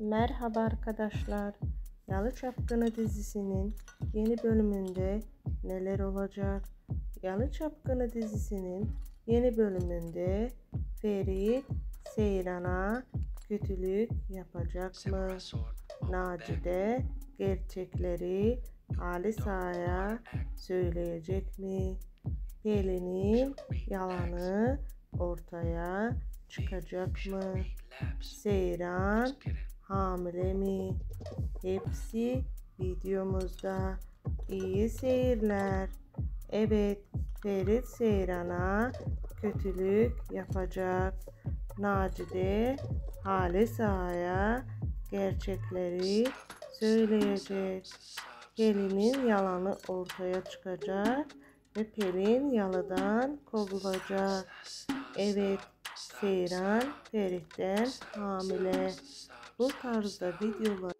Merhaba arkadaşlar. Yalı Çapkını dizisinin yeni bölümünde neler olacak? Yalı Çapkını dizisinin yeni bölümünde Ferit Seyran'a kötülük yapacak mı? Nacide gerçekleri Halis Ağa'ya söyleyecek mi? Pelin'in yalanı ortaya çıkacak mı? Seyran hamile mi? Hepsi videomuzda. İyi seyirler. Evet, Ferit Seyran'a kötülük yapacak. Nacide Halis Ağa'ya gerçekleri söyleyecek. Pelin'in yalanı ortaya çıkacak ve Pelin yalıdan kovulacak. Evet, Seyran Ferit'ten hamile. Bu tarzda videolar